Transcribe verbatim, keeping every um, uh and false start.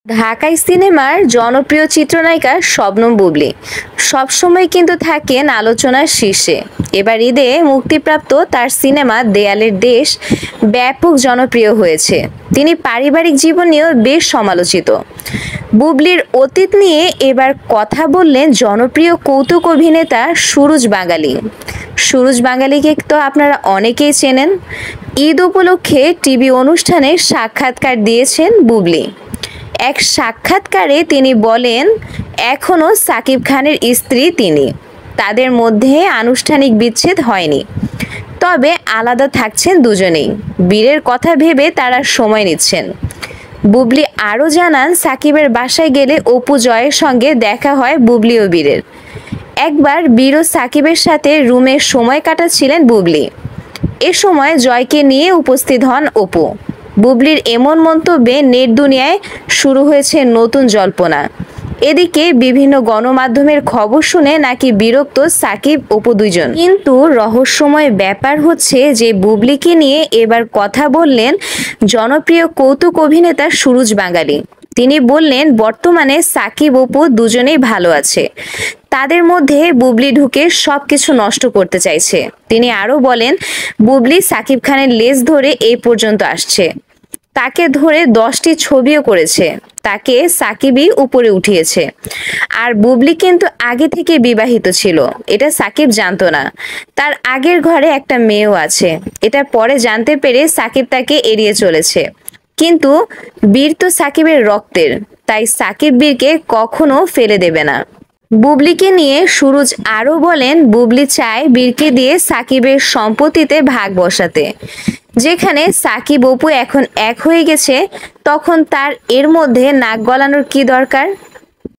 ঢাকাই সিনেমার জনপ্রিয় চিত্রনায়িকা শবনম বুবলী সবসময় কিন্তু থাকেন আলোচনার শীর্ষে। এবার ঈদে মুক্তিপ্রাপ্ত তার সিনেমা দেয়ালের দেশ ব্যাপক জনপ্রিয় হয়েছে। তিনি পারিবারিক জীবন নিয়েও বেশ সমালোচিত। বুবলীর অতীত নিয়ে এবার কথা বললেন জনপ্রিয় কৌতুক অভিনেতা সুরজ বাঙালি। সুরজ বাঙালিকে তো আপনারা অনেকেই চেনেন। ঈদ উপলক্ষে টিভি অনুষ্ঠানে সাক্ষাৎকার দিয়েছেন বুবলী। এক সাক্ষাৎকারে তিনি বলেন, এখনও সাকিব খানের স্ত্রী তিনি, তাদের মধ্যে আনুষ্ঠানিক বিচ্ছেদ হয়নি, তবে আলাদা থাকছেন দুজনেই। বীরের কথা ভেবে তারা সময় নিচ্ছেন। বুবলী আরও জানান, সাকিবের বাসায় গেলে অপু জয়ের সঙ্গে দেখা হয় বুবলী ও বীরের। একবার বীর ও সাকিবের সাথে রুমে সময় কাটাচ্ছিলেন বুবলী। এ সময় জয়কে নিয়ে উপস্থিত হন অপু। বুবলীর এমন মন্তব্যে নেট দুনিয়ায় শুরু হয়েছে নতুন জল্পনা। এদিকে বিভিন্ন গণমাধ্যমের খবর শুনে নাকি বিরক্ত সাকিব অপু দুইজন। কিন্তু রহস্যময় ব্যাপার হচ্ছে যে বুবলীকে নিয়ে এবার কথা বললেন জনপ্রিয় কৌতুক অভিনেতা সুরজ বাঙালি। তিনি বললেন, বর্তমানে সাকিব অপু দুজনেই ভালো আছে, তাদের মধ্যে বুবলী ঢুকে সবকিছু নষ্ট করতে চাইছে। তিনি আরও বলেন, বুবলী সাকিব খানের লেজ ধরে এই পর্যন্ত আসছে, তাকে ধরে দশটি ছবিও করেছে, তাকে সাকিবই উপরে উঠিয়েছে। আর বুবলী কিন্তু আগে থেকে বিবাহিত ছিল, এটা সাকিব জানতো না। তার আগের ঘরে একটা মেয়েও আছে, এটা পরে জানতে পেরে সাকিব তাকে এড়িয়ে চলেছে। কিন্তু বীর তো সাকিবের রক্তের, তাই সাকিব বীরকে কখনো ফেলে দেবে না। বুবলীকে নিয়ে সুরজ আরও বলেন, বুবলী চায় বীরকে দিয়ে সাকিবের সম্পত্তিতে ভাগ বসাতে। যেখানে সাকিব অপু এখন এক হয়ে গেছে, তখন তার এর মধ্যে নাক গলানোর কি দরকার?